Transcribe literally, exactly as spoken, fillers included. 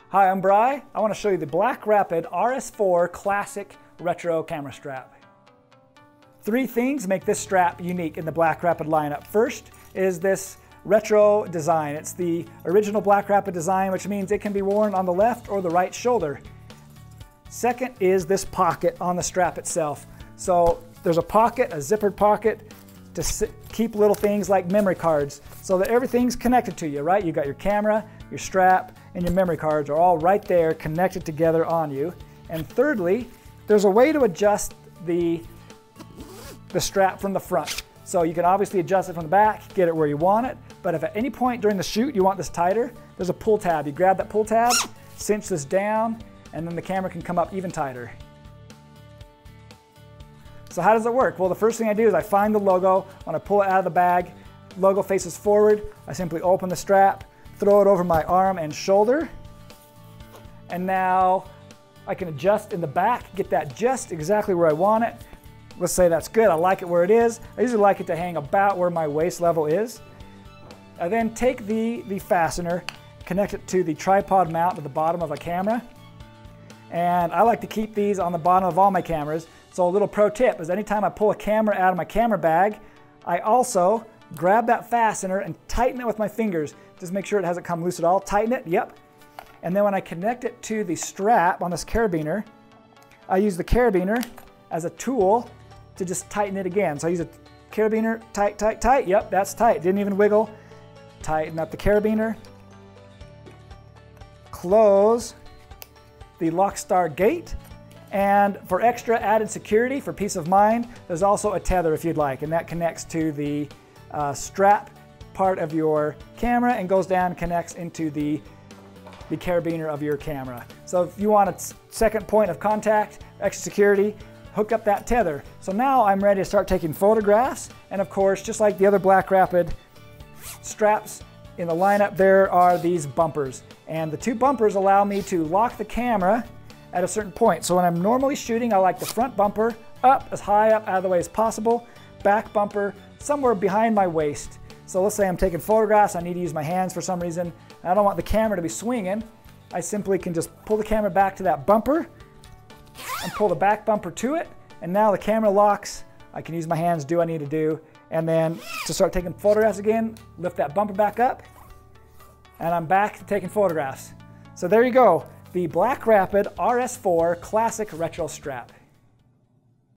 Hi, I'm Bri. I want to show you the BlackRapid R S four Classic Retro Camera Strap. Three things make this strap unique in the BlackRapid lineup. First is this retro design. It's the original BlackRapid design, which means it can be worn on the left or the right shoulder. Second is this pocket on the strap itself. So there's a pocket, a zippered pocket, to sit, keep little things like memory cards so that everything's connected to you, right? You got your camera, your strap, and your memory cards are all right there connected together on you. And thirdly, there's a way to adjust the, the strap from the front. So you can obviously adjust it from the back, get it where you want it, but if at any point during the shoot you want this tighter, there's a pull tab. You grab that pull tab, cinch this down, and then the camera can come up even tighter. So how does it work? Well, the first thing I do is I find the logo. When I pull it out of the bag, logo faces forward. I simply open the strap, throw it over my arm and shoulder. And now I can adjust in the back, get that just exactly where I want it. Let's say that's good. I like it where it is. I usually like it to hang about where my waist level is. I then take the, the fastener, connect it to the tripod mount at the bottom of a camera. And I like to keep these on the bottom of all my cameras. So a little pro tip is anytime I pull a camera out of my camera bag, I also grab that fastener and tighten it with my fingers. Just make sure it hasn't come loose at all. Tighten it, yep. And then when I connect it to the strap on this carabiner, I use the carabiner as a tool to just tighten it again. So I use a carabiner, tight, tight, tight. Yep, that's tight. Didn't even wiggle. Tighten up the carabiner. Close the Lockstar gate. And for extra added security, for peace of mind, there's also a tether if you'd like, and that connects to the uh, strap part of your camera and goes down and connects into the, the carabiner of your camera. So if you want a second point of contact, extra security, hook up that tether. So now I'm ready to start taking photographs, and of course, just like the other BlackRapid straps in the lineup, there are these bumpers. And the two bumpers allow me to lock the camera at a certain point. So when I'm normally shooting, I like the front bumper up as high up out of the way as possible, back bumper somewhere behind my waist. So let's say I'm taking photographs, I need to use my hands for some reason, and I don't want the camera to be swinging. I simply can just pull the camera back to that bumper and pull the back bumper to it, and now the camera locks. I can use my hands, do what I need to do, and then to start taking photographs again, lift that bumper back up, and I'm back to taking photographs. So there you go. The BlackRapid R S four Classic Retro Strap.